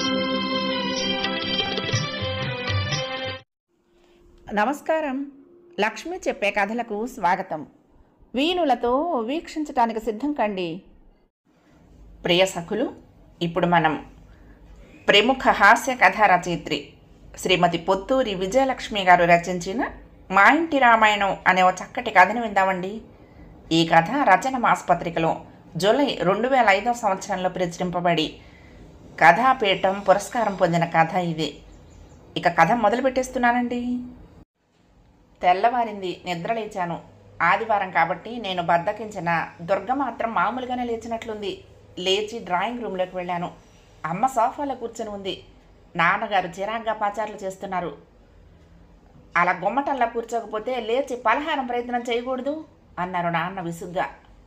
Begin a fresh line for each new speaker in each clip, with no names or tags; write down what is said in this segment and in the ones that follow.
నమస్కారం. లక్ష్మి చెప్పే కథలకు స్వాగతం. వీణులతో వీక్షించటానికి సిద్ధం కండి. ప్రియ సఖులు, ఇప్పుడు మనం ప్రముఖ హాస్య కథా రచయిత్రి శ్రీమతి పొత్తూరి విజయలక్ష్మి గారు రచించిన మా ఇంటి రామాయణం అనే ఒక చక్కటి కథను విందామండి. ఈ కథ రచన మాసపత్రికలో జూలై 2005 సంవత్సరంలో ప్రచురింపబడి కథాపీఠం పురస్కారం పొందిన కథ ఇది. ఇక కథ మొదలు పెట్టేస్తున్నానండి. తెల్లవారింది, నిద్రలేచాను. ఆదివారం కాబట్టి నేను బద్దకించిన దుర్గ మాత్రం మామూలుగానే లేచినట్లుంది. లేచి డ్రాయింగ్ రూమ్లోకి వెళ్ళాను. అమ్మ సోఫాలో కూర్చొని ఉంది. నాన్నగారు చిరాగ్గా పాచార్లు చేస్తున్నారు. అలా గుమ్మటంలా కూర్చోకపోతే లేచి పలహారం ప్రయత్నం చేయకూడదు అన్నారు నాన్న విసుగ్గా.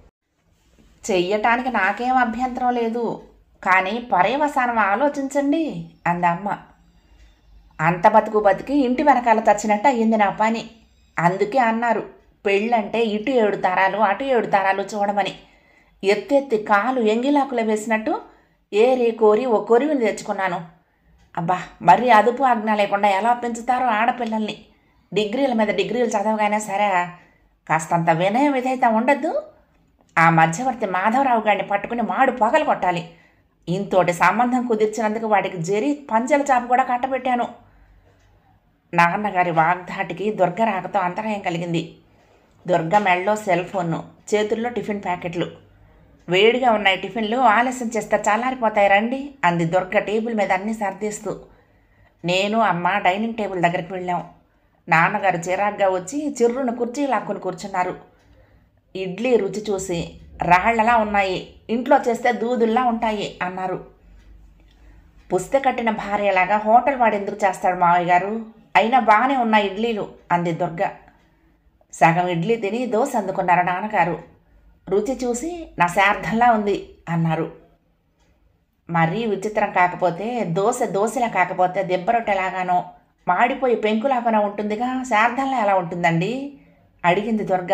చెయ్యటానికి నాకేం అభ్యంతరం లేదు, కానీ పర్యవసానం ఆలోచించండి అంది అమ్మ. అంత బతుకు బతికి ఇంటి వెనకాల చచ్చినట్టు అయ్యింది నా పని. అందుకే అన్నారు పెళ్ళంటే ఇటు 7 తరాలు అటు 7 తరాలు చూడమని. ఎత్తెత్తి కాలు ఎంగిలాకులు వేసినట్టు ఏరి కోరి ఓ కొరివిని తెచ్చుకున్నాను. అబ్బా, మరీ అదుపు ఆజ్ఞ లేకుండా ఎలా పెంచుతారో ఆడపిల్లల్ని. డిగ్రీల మీద డిగ్రీలు చదవగానే సరే, కాస్తంత వినయ విధేయత ఉండద్దు. ఆ మధ్యవర్తి మాధవరావు గారిని పట్టుకుని మాడు పొగలు కొట్టాలి. ఇంతోటి సంబంధం కుదిర్చినందుకు వాడికి జరి పంచెల చాపు కూడా కట్టబెట్టాను. నాన్నగారి వాగ్ధాటికి దుర్గ రాకతో అంతరాయం కలిగింది. దుర్గ మెళ్ళలో సెల్ ఫోన్ను, చేతుల్లో టిఫిన్ ప్యాకెట్లు. వేడిగా ఉన్నాయి టిఫిన్లు, ఆలస్యం చేస్తే చల్లారిపోతాయి రండి అంది దుర్గ టేబుల్ మీద అన్నీ సర్దేస్తూ. నేను అమ్మ డైనింగ్ టేబుల్ దగ్గరికి వెళ్ళాం. నాన్నగారు చిరాగ్గా వచ్చి చిర్రును కుర్చీ లాక్కుని కూర్చున్నారు. ఇడ్లీ రుచి చూసి రాళ్లలా ఉన్నాయి, ఇంట్లో చేస్తే దూదుల్లా ఉంటాయి అన్నారు. పుస్తె కట్టిన భార్యలాగా హోటల్ వాడు ఎందుకు చేస్తాడు మావయ్య గారు? అయినా బాగానే ఉన్న ఇడ్లీలు అంది దుర్గ. సగం ఇడ్లీ తిని దోశ అందుకున్నారు నాన్నగారు. రుచి చూసి నా శార్థంలా ఉంది అన్నారు. మరీ విచిత్రం కాకపోతే దోశలా కాకపోతే దెబ్బరొట్టెలాగానో మాడిపోయి పెంకులాగానో ఉంటుందిగా, శార్థంలా ఎలా ఉంటుందండి అడిగింది దుర్గ.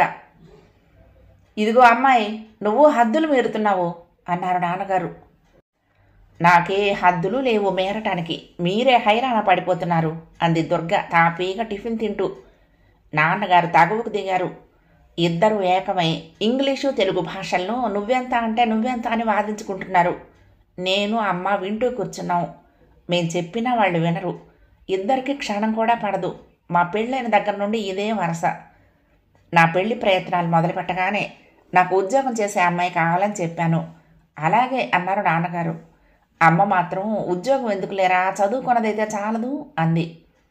ఇదిగో అమ్మాయి, నువ్వు హద్దులు మీరుతున్నావు అన్నారు నాన్నగారు. నాకే హద్దులు లేవు మేరటానికి, మీరే హైరాణ పడిపోతున్నారు అంది దుర్గ తాపీగా టిఫిన్ తింటూ. నాన్నగారు తగువుకు దిగారు. ఇద్దరు ఏకమై ఇంగ్లీషు తెలుగు భాషల్లో నువ్వెంత అంటే నువ్వెంత అని వాదించుకుంటున్నారు. నేను అమ్మ వింటూ కూర్చున్నాం. మేం చెప్పినా వాళ్ళు వినరు. ఇద్దరికి క్షణం కూడా పడదు. మా పెళ్ళైన దగ్గర నుండి ఇదే వరస. నా పెళ్లి ప్రయత్నాలు మొదలుపెట్టగానే నాకు ఉద్యోగం చేసే అమ్మాయి కావాలని చెప్పాను. అలాగే అన్నారు నాన్నగారు. అమ్మ మాత్రం ఉద్యోగం ఎందుకు లేరా, చదువుకున్నదైతే చాలదు అంది.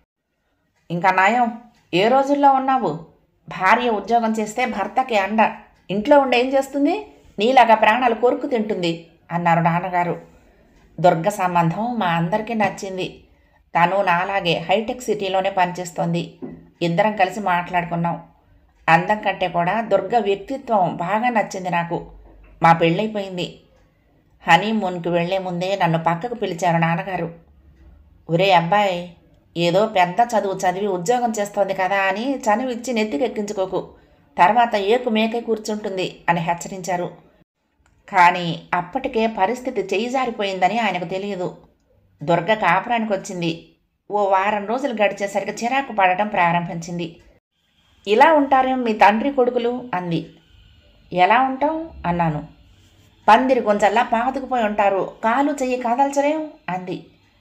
ఇంకా నయం, ఏ రోజుల్లో ఉన్నావు? భార్య ఉద్యోగం చేస్తే భర్తకి అండ, ఇంట్లో ఉండి ఏం చేస్తుంది? నీలాగా ప్రాణాలు కొరుకు తింటుంది అన్నారు నాన్నగారు. దుర్గ సంబంధం మా అందరికీ నచ్చింది. తను నాలాగే హైటెక్ సిటీలోనే పనిచేస్తోంది. ఇద్దరం కలిసి మాట్లాడుకున్నాం. అందం కంటే కూడా దుర్గ వ్యక్తిత్వం బాగా నచ్చింది నాకు. మా పెళ్ళైపోయింది. హనీమూన్కి వెళ్లే ముందే నన్ను పక్కకు పిలిచారు నాన్నగారు. ఒరే అబ్బాయి, ఏదో పెద్ద చదువు చదివి ఉద్యోగం చేస్తోంది కదా అని చనువిచ్చి నెత్తికెక్కించుకోకు, తర్వాత ఏకు మేకే కూర్చుంటుంది అని హెచ్చరించారు. కానీ అప్పటికే పరిస్థితి చేయిజారిపోయిందని ఆయనకు తెలియదు. దుర్గ కాపురానికి వచ్చింది. ఓ వారం రోజులు గడిచేసరికి చిరాకు పడటం ప్రారంభించింది. ఇలా ఉంటారేం మీ తండ్రి కొడుకులు అంది. ఎలా ఉంటాం అన్నాను. పందిరి గుంజల్లా పాతుకుపోయి ఉంటారు, కాలు చెయ్యి కదల్చరేం అంది.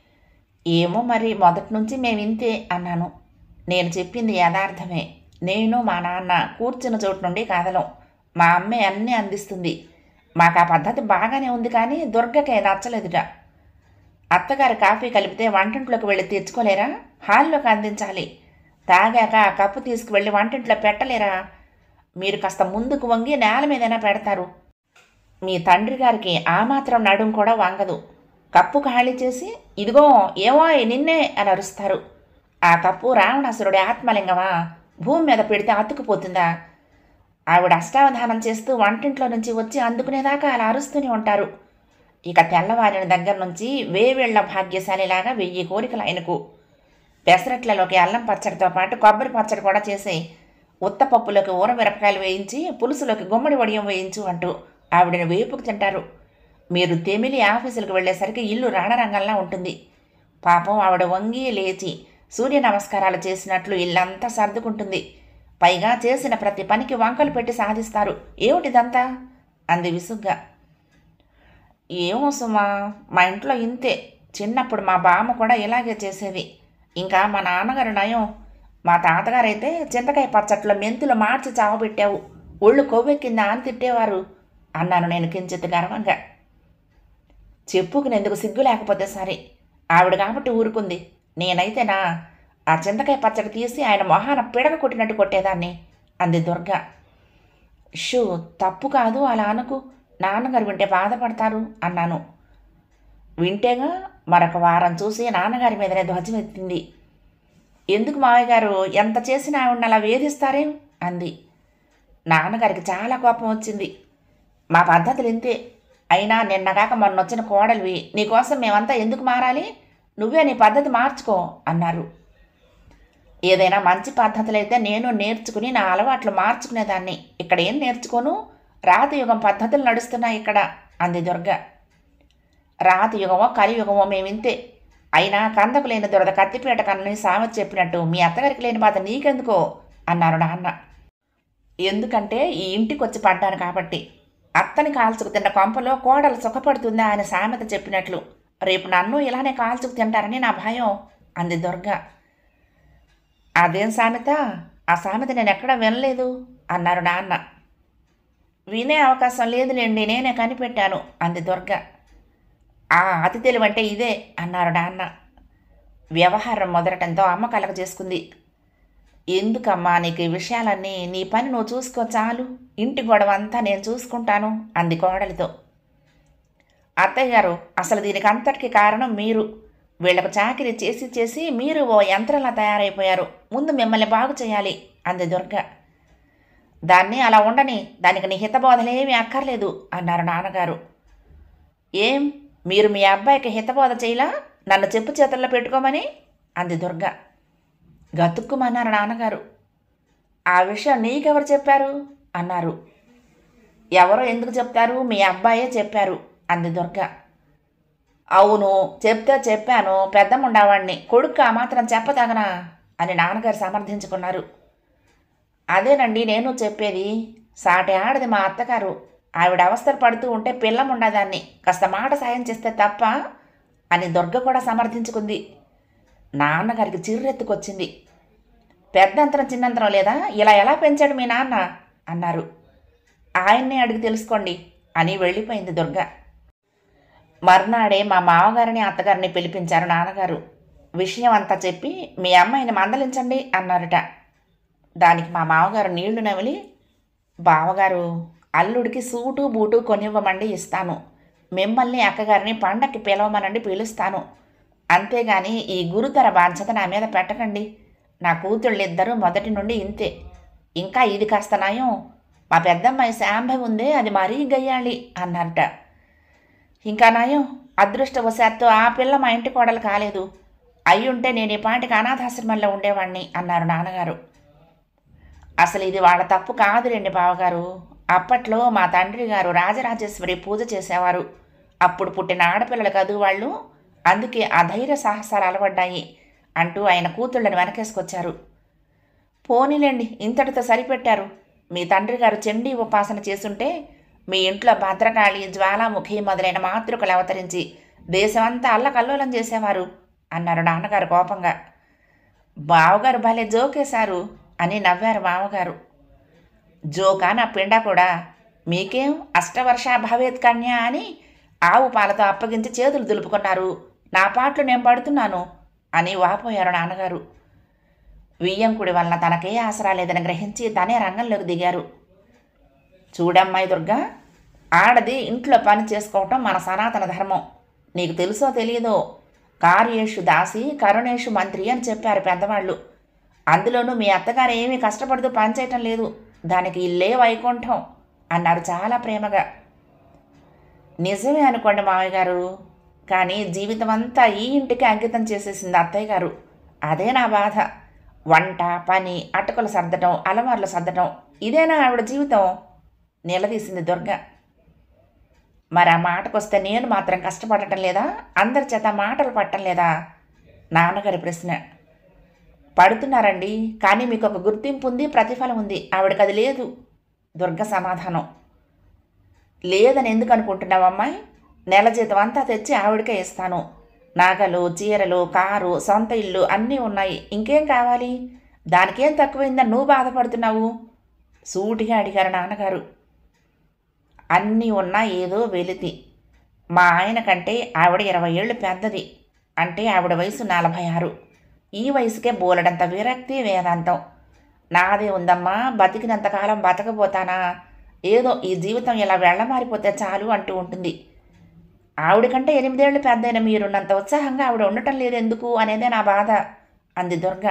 ఏమో మరి, మొదటి నుంచి మేమింతే అన్నాను. నేను చెప్పింది యథార్థమే. నేను మా నాన్న కూర్చున్న చోటు నుండి కదలం. మా అమ్మే అన్నీ అందిస్తుంది. మాకు ఆ పద్ధతి బాగానే ఉంది, కానీ దుర్గకే నచ్చలేదుట. అత్తగారు కాఫీ కలిపితే వంటింట్లోకి వెళ్ళి తెచ్చుకోలేరా? హాల్లోకి అందించాలి. తాగాక ఆ కప్పు తీసుకువెళ్ళి వంటింట్లో పెట్టలేరా? మీరు కాస్త ముందుకు వంగి నేల మీదైనా పెడతారు. మీ తండ్రి గారికి ఆ మాత్రం నడుం కూడా వంగదు. కప్పు ఖాళీ చేసి ఇదిగో ఏమో నిన్నే అని అరుస్తారు. ఆ కప్పు రావణాసురుడి ఆత్మలింగమా? భూమి మీద పెడితే అతుక్కుపోతుందా? ఆవిడ అష్టావధానం చేస్తూ వంటింట్లో నుంచి వచ్చి అందుకునేదాకా అలా అరుస్తూనే ఉంటారు. ఇక తెల్లవారిన దగ్గర నుంచి వేవేళ్ల భాగ్యశాలిలాగా 1000 కోరికలు ఆయనకు. పెసరట్లలోకి అల్లం పచ్చడితో పాటు కొబ్బరి పచ్చడి కూడా చేసి, ఉత్తపప్పులోకి ఊర మిరపకాయలు వేయించి, పులుసులోకి గుమ్మడి వడియం వేయించు అంటూ ఆవిడని వేపుకు తింటారు. మీరు తెమిలి ఆఫీసులకు వెళ్ళేసరికి ఇల్లు రణరంగంలా ఉంటుంది. పాపం ఆవిడ వంగి లేచి సూర్య నమస్కారాలు చేసినట్లు ఇల్లంతా సర్దుకుంటుంది. పైగా చేసిన ప్రతి పనికి వంకలు పెట్టి సాధిస్తారు. ఏమిటిదంతా అంది విసుగ్గా. ఏమో సుమా, మా ఇంట్లో ఇంతే. చిన్నప్పుడు మా బామ్మ కూడా ఇలాగే చేసేది. ఇంకా మా నాన్నగారు నయం. మా తాతగారైతే చింతకాయ పచ్చట్లో మెంతులు మార్చి చావబెట్టావు, ఒళ్ళు కొవ్వెక్కిందా అని తిట్టేవారు అన్నాను నేను కించిత్ గర్వంగా. చెప్పుకునేందుకు సిగ్గు లేకపోతే సరే. ఆవిడ కాబట్టి ఊరుకుంది. నేనైతేనా ఆ చింతకాయ పచ్చడి తీసి ఆయన మొహాన పిడక కొట్టినట్టు కొట్టేదాన్ని అంది దుర్గ. షూ, తప్పు కాదు, అలా అనకు. నాన్నగారు వింటే బాధపడతారు అన్నాను. వింటేగా మరొక వారం చూసి నాన్నగారి మీదనే ధ్వజమెత్తింది. ఎందుకు మావయ్య గారు ఎంత చేసినా ఆవిడని అలా వేధిస్తారేం అంది. నాన్నగారికి చాలా కోపం వచ్చింది. మా పద్ధతులు ఇంతే. అయినా నిన్నగాక మొన్నొచ్చిన కోడలివి, నీకోసం మేమంతా ఎందుకు మారాలి? నువ్వే నీ పద్ధతి మార్చుకో అన్నారు. ఏదైనా మంచి పద్ధతులైతే నేను నేర్చుకుని నా అలవాట్లు మార్చుకునేదాన్ని. ఇక్కడ ఏం నేర్చుకోను? రాతియుగం పద్ధతులు నడుస్తున్నాయి ఇక్కడ అంది దుర్గ. రాతియుగమో కలియుగమో మేమింతే. అయినా కందకు లేని దురద కత్తిపేట కన్నని సామెత చెప్పినట్టు మీ అత్తగారికి లేని బాధ నీకెందుకో అన్నారు నాన్న. ఎందుకంటే ఈ ఇంటికి వచ్చి పడ్డాను కాబట్టి. అత్తని కాల్చుకు తిన్న కొంపలో కోడలు సుఖపడుతుందా అని సామెత చెప్పినట్లు రేపు నన్ను ఇలానే కాల్చుకు తింటారని నా భయం అంది దుర్గ. అదేం సామెత? ఆ సామెత నేను ఎక్కడా వినలేదు అన్నారు నాన్న. వినే అవకాశం లేదులేండి, నేనే కనిపెట్టాను అంది దుర్గ. ఆ అతి తెలివంటే ఇదే అన్నారు నాన్న. వ్యవహారం మొదలటంతో అమ్మ కలగ చేసుకుంది. ఎందుకమ్మా నీకు ఈ విషయాలన్నీ? నీ పని నువ్వు చూసుకో చాలు. ఇంటి గొడవ అంతా నేను చూసుకుంటాను అంది కోడలితో. అత్తయ్య గారు, అసలు దీనికి అంతటికి కారణం మీరు. వీళ్లకు చాకిరీ చేసి చేసి మీరు ఓ యంత్రంలా తయారైపోయారు. ముందు మిమ్మల్ని బాగు చేయాలి అంది దుర్గ. దాన్ని అలా ఉండని, దానికి నీ హితబోధలేమీ అక్కర్లేదు అన్నారు నాన్నగారు. ఏం, మీరు మీ అబ్బాయికి హితబోధ చేయలా? నన్ను చెప్పు చేతుల్లో పెట్టుకోమని అంది దుర్గ. గతుక్కుమన్నారు నాన్నగారు. ఆ విషయం నీకెవరు చెప్పారు అన్నారు. ఎవరో ఎందుకు చెప్తారు? మీ అబ్బాయే చెప్పారు అంది దుర్గ. అవును, చెప్తే చెప్పాను. పెద్దముండవాణ్ణి, కొడుకు ఆ మాత్రం చెప్పతగనా అని నాన్నగారు సమర్థించుకున్నారు. అదేనండి నేను చెప్పేది. సాటి ఆడది మా అత్తగారు. ఆవిడ అవస్థలు పడుతూ ఉంటే పిల్లముండదాన్ని కాస్త మాట సాయం చేస్తే తప్ప అని దుర్గ కూడా సమర్థించుకుంది. నాన్నగారికి చిర్రెత్తుకొచ్చింది. పెద్దంతరం చిన్నంతరం లేదా? ఇలా ఎలా పెంచాడు మీ నాన్న అన్నారు. ఆయన్నే అడిగి తెలుసుకోండి అని వెళ్ళిపోయింది దుర్గ. మర్నాడే మా మామగారిని అత్తగారిని పిలిపించారు నాన్నగారు. విషయం అంతా చెప్పి మీ అమ్మాయిని మందలించండి అన్నారట. దానికి మా మామగారు నీళ్లు నమిలి, బావగారు, అల్లుడికి సూటు బూటు కొనివ్వమండి ఇస్తాను. మిమ్మల్ని అక్కగారిని పండక్కి పిలవమనండి పిలుస్తాను. అంతేగాని ఈ గురుతర బాధ్యత నా మీద పెట్టకండి. నా కూతుళ్ళిద్దరూ మొదటి నుండి ఇంతే. ఇంకా ఇది కాస్త నయం, మా పెద్దమ్మాయి శాంభవి ఉందే, అది మరీ గయ్యాళి అన్నారట. ఇంకా నయం, అదృష్టవశాత్తు ఆ పిల్ల మా ఇంటి కోడలు కాలేదు. అయ్యుంటే నేను ఈ పాటికి అనాథాశ్రమంలో ఉండేవాణ్ణి అన్నారు నాన్నగారు. అసలు ఇది వాళ్ళ తప్పు కాదులేండి బావగారు. అప్పట్లో మా తండ్రి గారు రాజరాజేశ్వరి పూజ చేసేవారు. అప్పుడు పుట్టిన ఆడపిల్లలు కదూ వాళ్ళు. అందుకే అధైర్య సాహసాలు అలవడ్డాయి అంటూ ఆయన కూతుళ్ళని వెనకేసుకొచ్చారు. పోనీలేండి, ఇంతటితో సరిపెట్టారు. మీ తండ్రి గారు చండీ ఉపాసన చేసుంటే మీ ఇంట్లో భద్రకాళి, జ్వాలాముఖి మొదలైన మాతృకలు అవతరించి దేశమంతా అల్లకల్లోలం చేసేవారు అన్నారు నాన్నగారు కోపంగా. బావగారు భలే జోకేశారు అని నవ్వారు మామగారు. జోకా నా పిండా కూడా. మీకేం అష్టవర్ష భవేత్ కన్య అని ఆవు పాలతో అప్పగించి చేతులు దులుపుకున్నారు. నా పాటలు నేను పడుతున్నాను అని వాపోయారు నాన్నగారు. వియ్యంకుడి వలన తనకే ఆసరా లేదని గ్రహించి తనే రంగంలోకి దిగారు. చూడమ్మాయి దుర్గా, ఆడది ఇంట్లో పని చేసుకోవటం మన సనాతన ధర్మం. నీకు తెలుసో తెలియదో, కార్యేషు దాసి కరుణేషు మంత్రి అని చెప్పారు పెద్దవాళ్ళు. అందులోనూ మీ అత్తగారు ఏమీ కష్టపడుతూ పనిచేయటం లేదు. దానికి ఇల్లే వైకుంఠం అన్నారు చాలా ప్రేమగా. నిజమే అనుకోండి మావయ్య గారు, కానీ జీవితం అంతా ఈ ఇంటికి అంకితం చేసేసింది అత్తయ్య గారు. అదే నా బాధ. వంట, పని, అటుకలు సర్దటం, అలమార్లు సర్దటం, ఇదేనా ఆవిడ జీవితం? నిలదీసింది దుర్గ. మరి ఆ మాటకొస్తే నేను మాత్రం కష్టపడటం లేదా? అందరి చేత మాటలు పట్టం లేదా? నాన్నగారి ప్రశ్న. పడుతున్నారండి, కానీ మీకు ఒక గుర్తింపు ఉంది, ప్రతిఫలం ఉంది. ఆవిడకి అది లేదు. దుర్గ సమాధానం. లేదని ఎందుకు అనుకుంటున్నావమ్మాయి? నెల జీతం అంతా తెచ్చి ఆవిడకే ఇస్తాను. నగలు, చీరలు, కారు, సొంత ఇల్లు అన్నీ ఉన్నాయి. ఇంకేం కావాలి? దానికేం తక్కువైందని నువ్వు బాధపడుతున్నావు? సూటిగా అడిగారు నాన్నగారు. అన్నీ ఉన్నా ఏదో వెలితి. మా ఆయన కంటే ఆవిడ 20 ఏళ్ళు పెద్దది. అంటే ఆవిడ వయసు 46. ఈ వయసుకే బోలెడంత విరక్తి, వేదాంతం. నాదే ఉందమ్మా, బతికినంతకాలం బతకపోతానా? ఏదో ఈ జీవితం ఇలా వెళ్ళమారిపోతే చాలు అంటూ ఉంటుంది. ఆవిడ కంటే 8 ఏళ్ళు పెద్దయిన మీరున్నంత ఉత్సాహంగా ఆవిడ ఉండటం లేదెందుకు అనేదే నా బాధ అంది దుర్గ.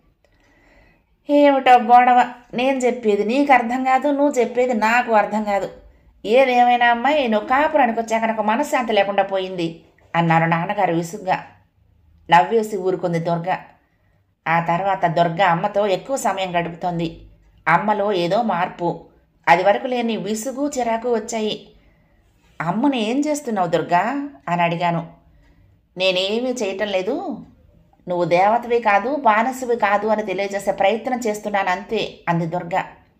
ఏమిటో గొడవ. నేను చెప్పేది నీకు అర్థం కాదు, నువ్వు చెప్పేది నాకు అర్థం కాదు. ఏదేమైనా అమ్మాయి, నువ్వు కాపురానికి వచ్చాక నాకు మనశ్శాంతి లేకుండా పోయింది అన్నారు నాన్నగారు విసుగ్గా. నవ్వేసి ఊరుకుంది దుర్గ. ఆ తర్వాత దుర్గ అమ్మతో ఎక్కువ సమయం గడుపుతోంది. అమ్మలో ఏదో మార్పు, అది వరకు లేని విసుగు, చిరాకు వచ్చాయి. అమ్మను ఏం చేస్తున్నావు దుర్గా అని అడిగాను. నేనేమీ చేయటం లేదు, నువ్వు దేవతవి కాదు, బానసువి కాదు అని తెలియజేసే ప్రయత్నం చేస్తున్నాను అంతే అంది దుర్గ.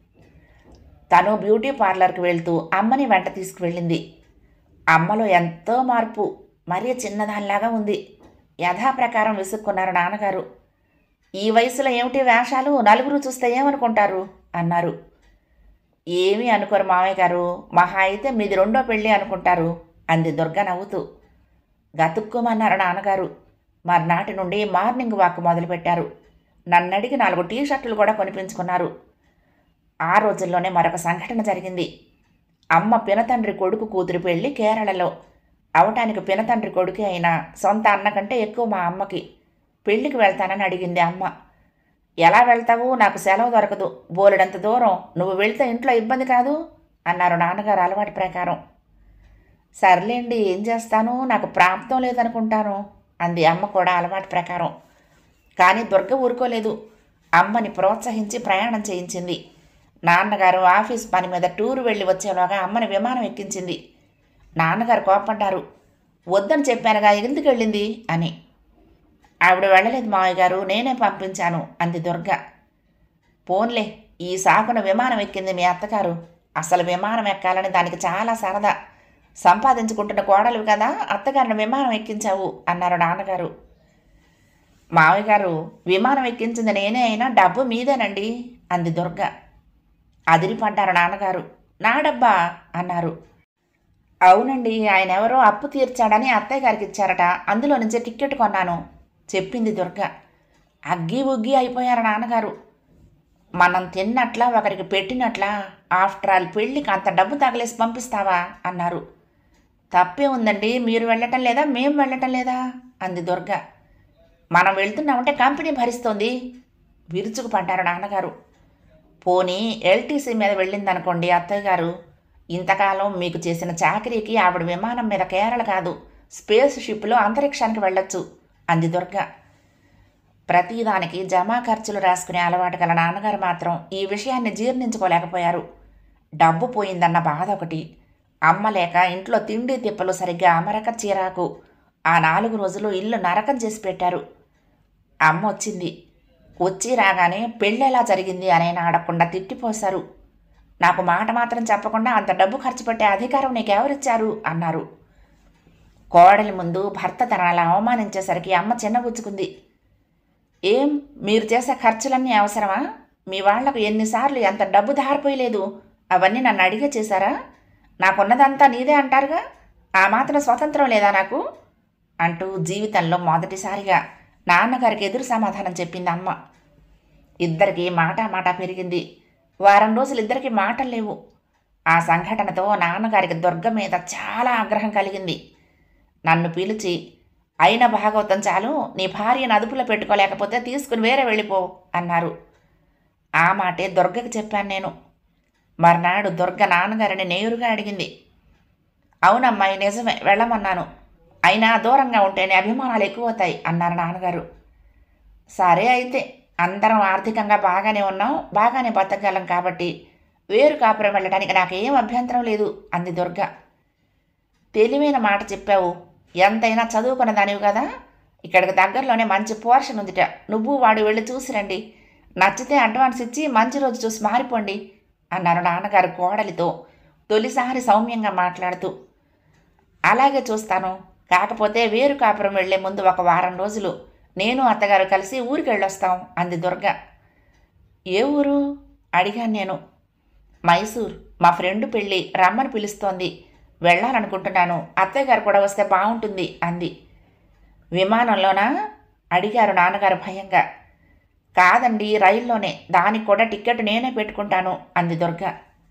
తను బ్యూటీ పార్లర్కి వెళ్తూ అమ్మని వెంట తీసుకువెళ్ళింది. అమ్మలో ఎంతో మార్పు, మరీ చిన్నదానిలాగా ఉంది. యథాప్రకారం విసుక్కున్నారు నాన్నగారు. ఈ వయసులో ఏమిటి వేషాలు? నలుగురు చూస్తే ఏమనుకుంటారు అన్నారు. ఏమీ అనుకోరు మావయ్య గారు, మహా అయితే మీది 2వ పెళ్ళి అనుకుంటారు అంది దుర్గ నవ్వుతూ. గతుక్కుమన్నారు నాన్నగారు. మర్నాటి నుండి మార్నింగ్ వాక్ మొదలుపెట్టారు. నన్నడిగి 4 టీ-షర్టులు కూడా కొనిపించుకున్నారు. ఆ రోజుల్లోనే మరొక సంఘటన జరిగింది. అమ్మ పినతండ్రి కొడుకు కూతురు పెళ్ళి కేరళలో. అవటానికి పినతండ్రి కొడుకే అయినా సొంత అన్న కంటే ఎక్కువ మా అమ్మకి. పెళ్ళికి వెళ్తానని అడిగింది అమ్మ. ఎలా వెళ్తావు? నాకు సెలవు దొరకదు, బోలెడంత దూరం, నువ్వు వెళ్తే ఇంట్లో ఇబ్బంది కాదు అన్నారు నాన్నగారు అలవాటు ప్రకారం. సర్లేండి, ఏం చేస్తాను, నాకు ప్రాప్తం లేదనుకుంటాను అంది అమ్మ కూడా అలవాటు ప్రకారం. కానీ దుర్గ ఊరుకోలేదు. అమ్మని ప్రోత్సహించి ప్రయాణం చేయించింది. నాన్నగారు ఆఫీస్ పని మీద టూరు వెళ్ళి వచ్చేలోగా అమ్మని విమానం ఎక్కించింది. నాన్నగారు కోపడ్డారు. వద్దని చెప్పానుగా, ఎందుకు వెళ్ళింది అని. ఆవిడ వెళ్ళలేదు మావయ్య గారు, నేనే పంపించాను అంది దుర్గ. పోన్లే, ఈ సాకున విమానం ఎక్కింది మీ అత్తగారు. అసలు విమానం ఎక్కాలని దానికి చాలా సరదా. సంపాదించుకుంటున్న కోడలు కదా, అత్తగారిని విమానం ఎక్కించావు అన్నారు నాన్నగారు. మావయ్య గారు, విమానం ఎక్కించింది నేనే అయినా డబ్బు మీదేనండి అంది దుర్గ. అదిరిపడ్డారు నాన్నగారు. నా డబ్బా అన్నారు. అవునండి, ఆయన ఎవరో అప్పు తీర్చాడని అత్తయ్య గారికి ఇచ్చారట, అందులో నుంచే టిక్కెట్ కొన్నాను చెప్పింది దుర్గ. అగ్గి ఉగ్గి అయిపోయారు నాన్నగారు. మనం తిన్నట్లా ఒకరికి పెట్టినట్లా? ఆఫ్టర్ ఆల్ పెళ్ళికి అంత డబ్బు తగలేసి పంపిస్తావా అన్నారు. తప్పే ఉందండి, మీరు వెళ్ళటం లేదా, మేం వెళ్ళటం లేదా అంది దుర్గ. మనం వెళ్తున్నామంటే కంపెనీ భరిస్తోంది విరుచుకుపడ్డారు నాన్నగారు. పోనీ ఎల్టీసీ మీద వెళ్ళిందనుకోండి అత్తయ్య గారు, ఇంతకాలం మీకు చేసిన చాకరీకి ఆవిడ విమానం మీద కేరళ కాదు, స్పేస్ షిప్లో అంతరిక్షానికి వెళ్ళొచ్చు అంది దుర్గ. ప్రతిదానికి జమా ఖర్చులు రాసుకునే అలవాటు గల నాన్నగారు మాత్రం ఈ విషయాన్ని జీర్ణించుకోలేకపోయారు. డబ్బు పోయిందన్న బాధ ఒకటి, అమ్మ లేక ఇంట్లో తిండి తిప్పలు సరిగ్గా అమరక చీరాకు. ఆ 4 రోజులు ఇల్లు నరకం చేసి పెట్టారు. అమ్మ వచ్చింది. వచ్చి రాగానే పెళ్ళెలా జరిగింది అనైనా అడగకుండా తిట్టిపోశారు. నాకు మాట మాత్రం చెప్పకుండా అంత డబ్బు ఖర్చు పెట్టే అధికారం నీకెవరిచ్చారు అన్నారు. కోడలి ముందు భర్త తనలా అవమానించేసరికి అమ్మ చిన్నబుచ్చుకుంది. ఏం, మీరు చేసే ఖర్చులన్నీ అవసరమా? మీ వాళ్లకు ఎన్నిసార్లు ఎంత డబ్బు ధారిపోయలేదు, అవన్నీ నన్ను అడిగే చేశారా? నాకున్నదంతా నీదే అంటారుగా, ఆ మాత్రం స్వతంత్రం లేదా నాకు అంటూ జీవితంలో మొదటిసారిగా నాన్నగారికి ఎదురు సమాధానం చెప్పింది అమ్మ. ఇద్దరికి మాట పెరిగింది. వారం రోజులు ఇద్దరికి మాటలు లేవు. ఆ సంఘటనతో నాన్నగారికి దుర్గ మీద చాలా ఆగ్రహం కలిగింది. నన్ను పిలిచి, అయిన భాగవతం చాలు, నీ భార్యను అదుపులో పెట్టుకోలేకపోతే తీసుకుని వేరే వెళ్ళిపో అన్నారు. ఆ మాటే దుర్గకి చెప్పాను నేను. మర్నాడు దుర్గ నాన్నగారిని నేరుగా అడిగింది. అవునమ్మాయి, నిజమే, వెళ్ళమన్నాను. అయినా దూరంగా ఉంటేనే అభిమానాలు ఎక్కువవుతాయి అన్నారు నాన్నగారు. సరే అయితే, అందరం ఆర్థికంగా బాగానే ఉన్నాం, బాగానే బతకగలం కాబట్టి వేరు కాపురం వెళ్ళడానికి నాకేం అభ్యంతరం లేదు అంది దుర్గ. తెలివైన మాట చెప్పావు. ఎంతైనా చదువుకున్న దానివి కదా. ఇక్కడికి దగ్గరలోనే మంచి పోర్షన్ ఉందిట. నువ్వు వాడు వెళ్ళి చూసిరండి. నచ్చితే అడ్వాన్స్ ఇచ్చి మంచి రోజు చూసి మారిపోండి అన్నారు నాన్నగారు కోడలితో తొలిసారి సౌమ్యంగా మాట్లాడుతూ. అలాగే చూస్తాను. కాకపోతే వేరు కాపురం వెళ్లే ముందు ఒక వారం రోజులు నేను అత్తగారు కలిసి ఊరికి వెళ్ళొస్తాం అంది దుర్గ. ఏ ఊరు అడిగాను నేను. మైసూర్. మా ఫ్రెండ్ పెళ్ళి రమ్మని పిలుస్తోంది. వెళ్ళాలనుకుంటున్నాను. అత్తయ్యగారు కూడా వస్తే బాగుంటుంది అంది. విమానంలోనా అడిగారు నాన్నగారు భయంగా. కాదండి, రైల్లోనే. దానికి కూడా టికెట్ నేనే పెట్టుకుంటాను అంది దుర్గ.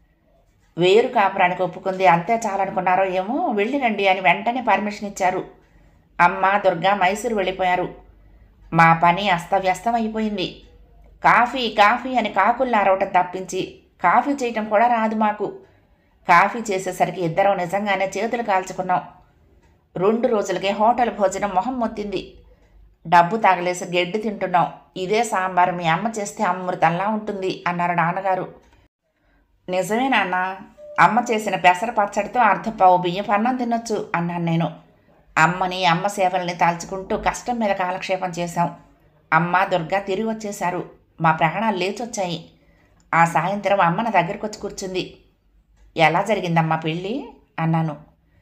వేరు కాపురానికి ఒప్పుకుంది. అంతే చాలనుకున్నారో ఏమో. వెళ్ళిరండి అని వెంటనే పర్మిషన్ ఇచ్చారు. అమ్మ దుర్గ మైసూరు వెళ్ళిపోయారు. మా పని అస్తవ్యస్తం అయిపోయింది. కాఫీ కాఫీ అని కాకుల్లా అరవటం తప్పించి కాఫీ చేయటం కూడా రాదు మాకు. కాఫీ చేసేసరికి ఇద్దరం నిజంగానే చేతులు కాల్చుకున్నాం. 2 రోజులకే హోటల్ భోజనం మొహం మొత్తింది. డబ్బు తగలేసి గడ్డి తింటున్నాం. ఇదే సాంబారు మీ అమ్మ చేస్తే అమృతంలా ఉంటుంది అన్నారు నాన్నగారు. నిజమే నాన్న. అమ్మ చేసిన పెసర పచ్చడితో అర్ధపావు బియ్యం అన్నం తినొచ్చు అన్నాను నేను. అమ్మని అమ్మ సేవల్ని తలుచుకుంటూ కష్టం మీద కాలక్షేపం చేశాం. అమ్మ దుర్గ తిరిగి వచ్చేశారు. మా ప్రాణాలు లేచొచ్చాయి. ఆ సాయంత్రం అమ్మ నా దగ్గరకు వచ్చి కూర్చుంది. ఎలా జరిగిందమ్మా పెళ్ళి అన్నాను.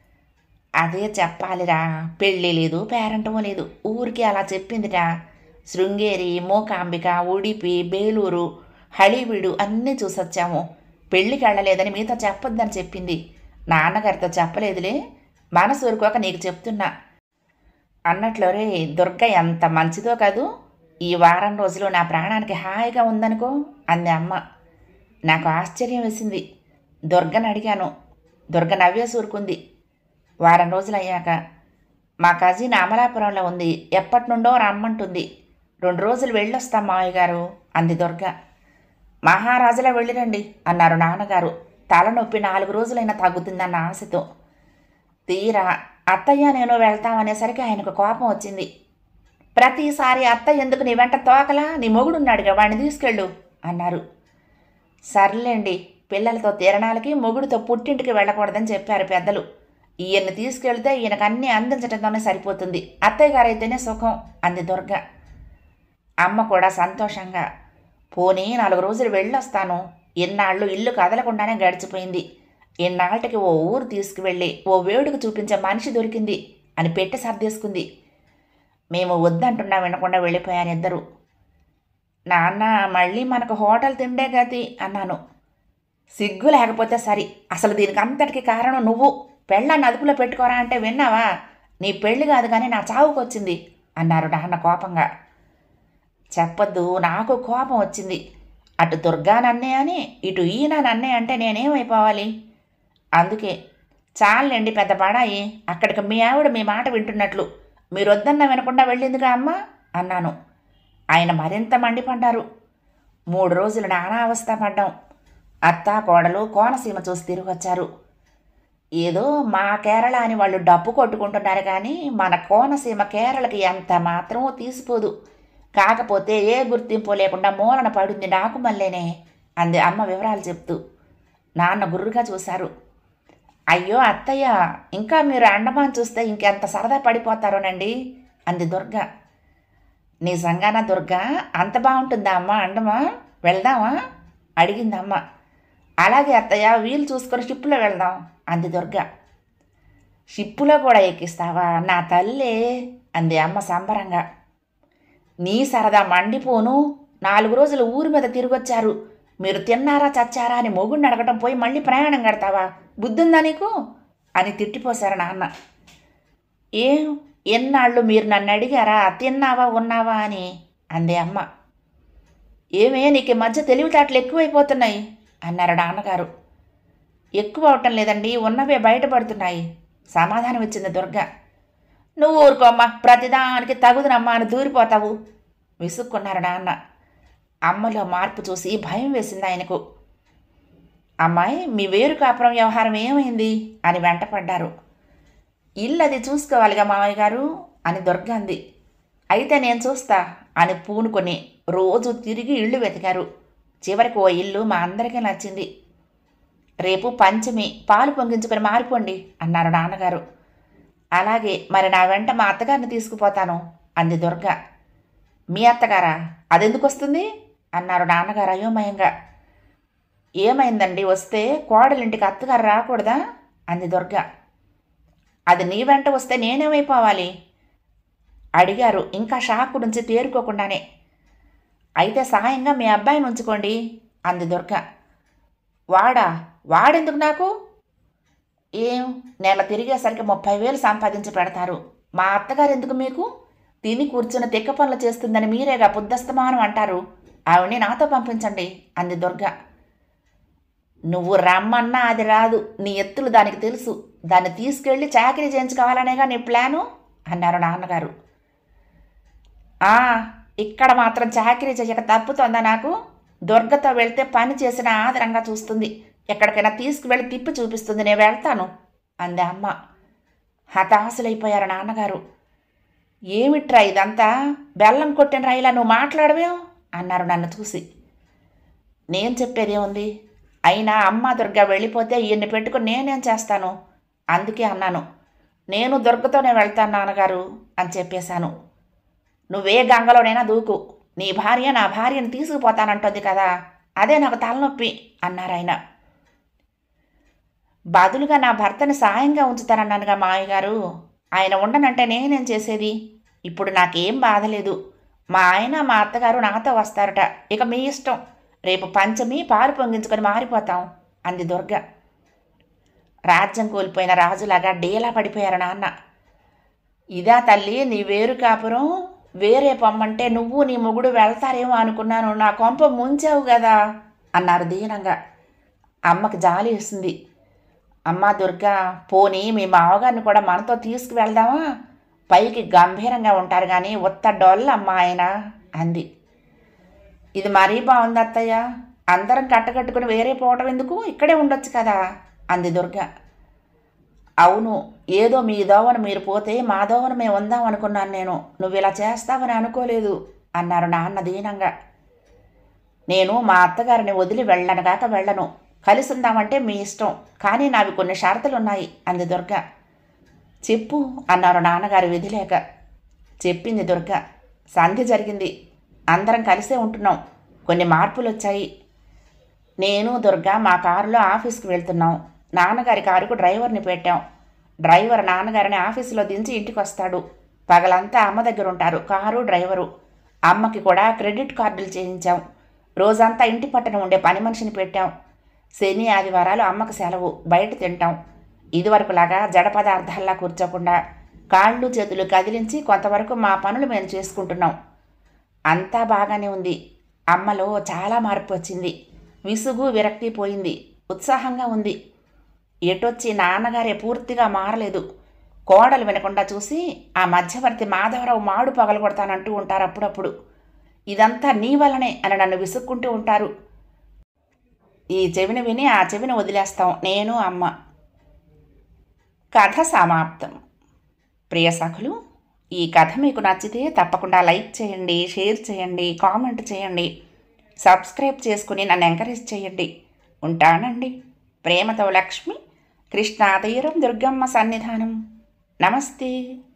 అదే చెప్పాలిరా. పెళ్ళి లేదు, పేరంటమో లేదు. ఊరికి అలా చెప్పిందిరా. శృంగేరి, మూకాంబిక, ఉడిపి, బేలూరు, హళీబీడు అన్నీ చూసొచ్చాము. పెళ్ళికి వెళ్ళలేదని మీతో చెప్పొద్దని చెప్పింది. నాన్నగారితో చెప్పలేదులే. మనసు ఊరుకోక నీకు చెప్తున్నా అన్నట్లోరే దుర్గ ఎంత మంచిదో కదూ. ఈ వారం రోజులు నా ప్రాణానికి హాయిగా ఉందనుకో అంది అమ్మ. నాకు ఆశ్చర్యం వేసింది. దుర్గను అడిగాను. దుర్గ నవ్వేసి ఊరుకుంది. వారం రోజులు అయ్యాక మా కజిన్ అమలాపురంలో ఉంది. ఎప్పటి నుండో రమ్మంటుంది. 2 రోజులు వెళ్ళొస్తాం మావయ్య గారు అంది దుర్గ. మహారాజులా వెళ్ళిరండి అన్నారు నాన్నగారు. తలనొప్పి 4 రోజులైనా తగ్గుతుందన్న ఆశతో. తీరా అత్తయ్య నేను వెళ్తామనేసరికి ఆయనకు కోపం వచ్చింది. ప్రతిసారి అత్త ఎందుకు నీ వెంట తోకలా? నీ మొగుడున్నాడుగా, వాడిని తీసుకెళ్ళు అన్నారు. సర్లేండి, పిల్లలతో తిరణాలకి మొగుడితో పుట్టింటికి వెళ్ళకూడదని చెప్పారు పెద్దలు. ఈయన్ని తీసుకెళ్తే ఈయనకు అన్నీ అందించడంతోనే సరిపోతుంది. అత్తయ్య గారైతేనే సుఖం అంది దుర్గ. అమ్మ కూడా సంతోషంగా పోనీ 4 రోజులు వెళ్ళొస్తాను. ఇన్నాళ్ళు ఇల్లు కదలకుండానే గడిచిపోయింది. ఇన్నాళ్ళకి ఓ ఊరు తీసుకువెళ్ళి ఓ వేడుకు చూపించే మనిషి దొరికింది అని పెట్టి సర్దేసుకుంది. మేము వద్దంటున్నా వినకుండా వెళ్ళిపోయాను ఇద్దరు. నాన్న మళ్ళీ మనకు హోటల్ తిండే గతి అన్నాను. సిగ్గు లేకపోతే సరి. అసలు దీనికి అంతటికి కారణం నువ్వు. పెళ్ళాన్ని అదుపులో పెట్టుకోరా అంటే విన్నావా? నీ పెళ్ళి కాదు కానీ నా చావుకొచ్చింది అన్నారు నాన్న కోపంగా. చెప్పొద్దు, నాకు కోపం వచ్చింది. అటు దుర్గా నన్నే అని ఇటు ఈయన నన్నే అంటే నేనేమైపోవాలి? అందుకే చాలండి పెద్ద పడాయి. అక్కడికి మీ ఆవిడ మీ మాట వింటున్నట్లు మీరొద్దన్న వినకుండా వెళ్ళిందిగా అమ్మ అన్నాను. ఆయన మరింత మండిపడ్డారు. 3 రోజులు నానా అవస్థ పడ్డాం. అత్త కోడలు కోనసీమ చూసి తిరిగి వచ్చారు. ఏదో మా కేరళ అని వాళ్ళు డప్పు కొట్టుకుంటున్నారు కానీ మన కోనసీమ కేరళకి ఎంత మాత్రమూ తీసిపోదు. కాకపోతే ఏ గుర్తింపు లేకుండా మూలన పడింది నాకు మళ్ళీనే అంది అమ్మ వివరాలు చెప్తూ. నాన్న గుర్రుగా చూశారు. అయ్యో అత్తయ్య, ఇంకా మీరు అండమాన్ చూస్తే ఇంకెంత సరదా పడిపోతారోనండి అంది దుర్గ. నిజంగానా దుర్గా? అంత బాగుంటుందా అమ్మ అండమాన్? వెళ్దామా అడిగిందమ్మ. అలాగే అత్తయ్య, వీలు చూసుకొని షిప్పులో వెళ్దాం అంది దుర్గ. షిప్పులో కూడా ఎక్కిస్తావా నా తల్లే అంది అమ్మ సంబరంగా. నీ సరదా మండిపోను. 4 రోజులు ఊరి మీద తిరిగొచ్చారు. మీరు తిన్నారా చచ్చారా అని మొగుడిని అడగటం పోయి మళ్ళీ ప్రయాణం కడతావా? బుద్ధుందా నీకు అని తిట్టిపోశారు నాన్న. ఏం ఎన్నాళ్ళు మీరు నన్ను అడిగారా తిన్నావా ఉన్నావా అని అంది అమ్మ. ఏమే నీకు ఈ మధ్య తెలివితేటలు ఎక్కువైపోతున్నాయి అన్నారు నాన్నగారు. ఎక్కువ అవటం లేదండి, ఉన్నవే బయటపడుతున్నాయి సమాధానం ఇచ్చింది దుర్గ. నువ్వు ఊరుకోమ్మా, ప్రతిదానికి తగుదనమ్మా అని దూరిపోతావు విసుక్కున్నారు నాన్న. అమ్మలో మార్పు చూసి భయం వేసింది ఆయనకు. అమ్మాయి, మీ వేరు కాపురం వ్యవహారం ఏమైంది అని వెంటపడ్డారు. ఇల్లు అది చూసుకోవాలిగా మావయ్య గారు అని దుర్గ అంది. అయితే నేను చూస్తా అని పూనుకొని రోజు తిరిగి ఇళ్ళు వెతికారు. చివరికి ఓ ఇల్లు మా అందరికీ నచ్చింది. రేపు పంచమి, పాలు పొంగించుకొని మారిపోండి అన్నారు నాన్నగారు. అలాగే, మరి నా వెంట మా అత్తగారిని తీసుకుపోతాను అంది దుర్గ. మీ అత్తగారా? అదెందుకు వస్తుంది అన్నారు నాన్నగారు అయోమయంగా. ఏమైందండి, వస్తే కోడలింటికి అత్తగారు రాకూడదా అంది దుర్గ. అది నీ వెంట వస్తే నేనేమైపోవాలి అడిగారు ఇంకా షాక్ నుంచి తేరుకోకుండానే. అయితే సాయంగా మీ అబ్బాయిని ఉంచుకోండి అంది దుర్గ. వాడెందుకు నాకు? ఏం, నెల తిరిగేసరికి 30,000 సంపాదించి పెడతారు. మా అత్తగారు ఎందుకు మీకు? తిని కూర్చుని తిక్క పనులు చేస్తుందని మీరేగా బుద్ధస్తమానం అంటారు. ఆవిడ్ని నాతో పంపించండి అంది దుర్గ. నువ్వు రమ్మన్నా అది రాదు. నీ ఎత్తులు దానికి తెలుసు. దాన్ని తీసుకెళ్ళి చాకరీ చేయించుకోవాలనేగా నీ ప్లాను అన్నారు నాన్నగారు. ఇక్కడ మాత్రం చాకరీ చేయక తప్పుతోందా నాకు? దుర్గతో వెళ్తే పని చేసిన ఆదరంగా చూస్తుంది. ఎక్కడికైనా తీసుకువెళ్ళి తిప్పి చూపిస్తుంది. నేను వెళ్తాను అంది అమ్మ. హతాశులైపోయారు నాన్నగారు. ఏమిట్రా ఇదంతా? బెల్లం కొట్టిన రాయిలా నువ్వు మాట్లాడవేం అన్నారు నన్ను చూసి. నేను చెప్పేదేముంది? అయినా అమ్మ దుర్గ వెళ్ళిపోతే ఈయన్ని పెట్టుకుని నేనేం చేస్తాను? అందుకే అన్నాను, నేను దుర్గతోనే వెళ్తాను నాన్నగారు అని చెప్పేశాను. నువ్వే గంగలోనైనా దూకు. నీ భార్య నా భార్యను తీసుకుపోతానంటుంది కదా, అదే నాకు తలనొప్పి అన్నారాయన. బదులుగా నా భర్తని సాయంగా ఉంచుతానన్నానుగా మావయ్య గారు. ఆయన ఉండనంటే నేనేం చేసేది? ఇప్పుడు నాకేం బాధ లేదు. మా ఆయన మా అత్తగారు నాతో వస్తారట. ఇక మీ ఇష్టం. రేపు పంచమి, పాలు పొంగించుకొని మారిపోతాం అంది దుర్గ. రాజ్యం కోల్పోయిన రాజులాగా డేలా పడిపోయారు నాన్న. ఇదా తల్లి నీ వేరు కాపురం? వేరే పొమ్మంటే నువ్వు నీ మొగుడు వెళ్తారేమో అనుకున్నాను. నా కొంప ముంచావు కదా అన్నారు దీనంగా. అమ్మకి జాలి వేసింది. అమ్మా దుర్గా, పోనీ మీ మావగారిని కూడా మనతో తీసుకువెళ్దామా? పైకి గంభీరంగా ఉంటారు కానీ ఉత్త డొల్లమ్మ ఆయన అంది. ఇది మరీ బాగుంది అత్తయ్య. అందరం కట్టకట్టుకుని వేరే పోవటం ఎందుకు? ఇక్కడే ఉండొచ్చు కదా అంది దుర్గ. అవును, ఏదో మీ దోవన మీరు పోతే మా దోవన మేము ఉందాం అనుకున్నాను నేను. నువ్వు ఇలా చేస్తావని అనుకోలేదు అన్నారు నాన్న దీనంగా. నేను మా అత్తగారిని వదిలి వెళ్ళనగాక వెళ్ళను. కలిసి ఉందామంటే మీ ఇష్టం, కానీ నావి కొన్ని షరతులున్నాయి అంది దుర్గ. చెప్పు అన్నారు నాన్నగారు విధిలేక. చెప్పింది దుర్గ. సంధి జరిగింది. అందరం కలిసే ఉంటున్నాం. కొన్ని మార్పులు వచ్చాయి. నేను దుర్గ మా కారులో ఆఫీస్కి వెళ్తున్నాం. నాన్నగారి కారుకు డ్రైవర్ని పెట్టాం. డ్రైవర్ నాన్నగారిని ఆఫీసులో దించి ఇంటికి వస్తాడు. పగలంతా అమ్మ దగ్గర ఉంటారు కారు, డ్రైవరు. అమ్మకి కూడా క్రెడిట్ కార్డులు చేయించాం. రోజంతా ఇంటి పట్టున ఉండే పని మనిషిని పెట్టాం. శని ఆదివారాలు అమ్మకు సెలవు, బయట తింటాం. ఇదివరకులాగా జడ పదార్థాల్లా కూర్చోకుండా కాళ్ళు చేతులు కదిలించి కొంతవరకు మా పనులు మేము చేసుకుంటున్నాం. అంతా బాగానే ఉంది. అమ్మలో చాలా మార్పు వచ్చింది. విసుగు విరక్తి పోయింది. ఉత్సాహంగా ఉంది. ఎటొచ్చి నాన్నగారే పూర్తిగా మారలేదు. కోడలు వినకుండా చూసి ఆ మధ్యవర్తి మాధవరావు మాడు పగలగొడతానంటూ ఉంటారు అప్పుడప్పుడు. ఇదంతా నీ వల్లనే అని నన్ను విసుక్కుంటూ ఉంటారు. ఈ చెవిని విని ఆ చెవిని వదిలేస్తాం నేను, అమ్మ. కథ సమాప్తం. ప్రియ సఖులు, ఈ కథ మీకు నచ్చితే తప్పకుండా లైక్ చేయండి, షేర్ చేయండి, కామెంట్ చేయండి, సబ్స్క్రైబ్ చేసుకుని నన్ను ఎంకరేజ్ చేయండి. ఉంటానండి. ప్రేమతో లక్ష్మి, కృష్ణా తీరం, దుర్గమ్మ సన్నిధానం. నమస్తే.